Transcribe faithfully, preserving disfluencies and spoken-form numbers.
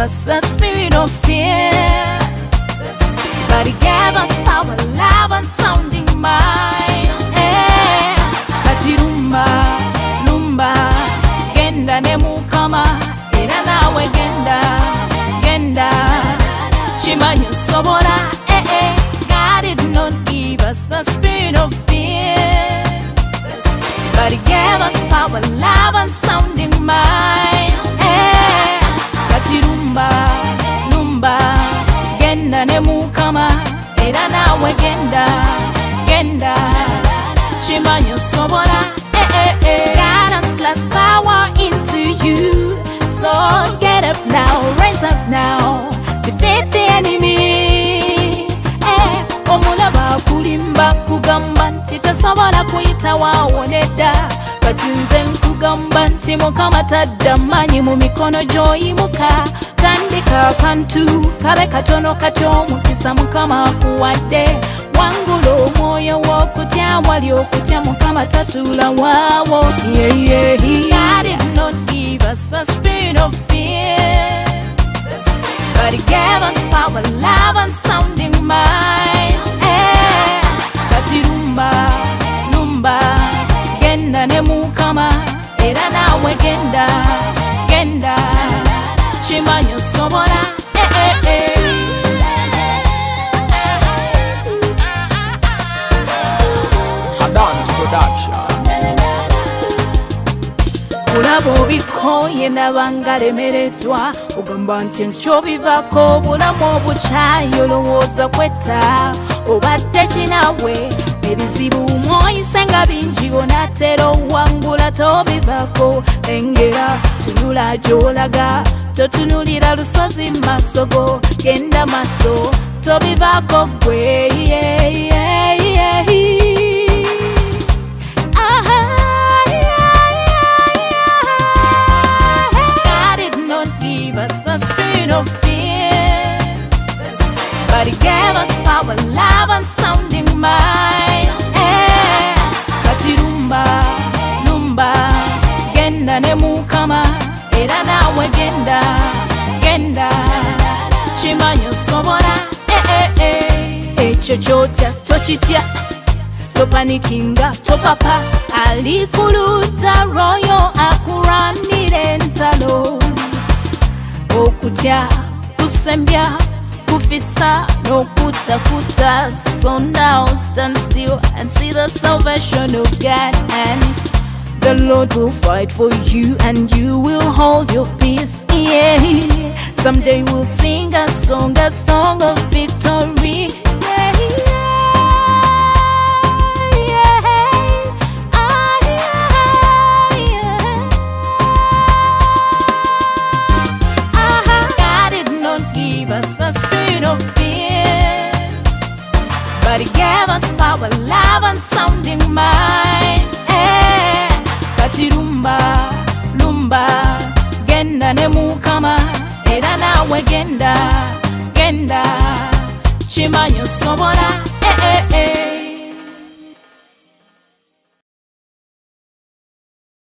us the spirit of fear, but He gave us power, love, and sounding mind. Eh, kati lumba, lumba, genda ne Mukama, era nawe genda, genda, chimanyi osobola. Eh, eh, God did not give us the spirit of fear, but He gave us power, love, and sounding mind. Eh, kati lumba, lumba, genda ne Mukama, era nawe genda, genda, chimanyi osobola. Eh, eh, eh. God has placed power into you, so get up now, rise up now, defeat the enemy. Eh, omulaba kulimba kugamba nti tosobola kuyita waawo nedda, kati nze nkugamba nti Mukama tadda maanyi mu mikono gy'oyimuka. Tandika akantu kabe katono kati omukisa Mukama akuwadde, wangula omwoyo w'okutya wali okutya Mukama tatula waawo. Yeah, yeah, yeah. God did not give us the spirit of fear, but He gave us power, love, and sounding mind. Eh, kati lumba, lumba, genda ne Mukama, era nawe genda, genda, chimanyi osobola. Eh, eh, eh. A dance production. Kulaba obikoye nabanga lemereddwa, ogamba nti nkyobivako obulamu obukyayi olowooza kwetta, obadde kinawe ebizibu mwoyise nga bingi onatera owangula tobivako. Lengera tunula gy'olaga, totunulira lusozi maaso go, genda maaso tobivako gwe. Yeah, yeah, yeah. The spirit of fear, but He gave us power, love, and sounding mind. Eh, kati lumba, lumba, genda ne Mukama, era nawe genda, genda, chimanyi osobola. Eh, eh, eh. Ekyo kyotya tokitya, topanikinga, topapa, alikuluta royo akuranire entalo. Okutya, kusembya, kufisa, nokutakuta. So now stand still and see the salvation of God, and the Lord will fight for you and you will hold your peace. Yeah, someday we'll sing a song, a song of victory. Yeah, yeah, yeah. Ah, yeah, yeah. Give us the spirit of fear, but He gave us power, love, and sounding mind. Eh, kati lumba, lumba, genda ne Mukama, era nawe genda, genda, chimanyi osobola. Eh, eh, eh.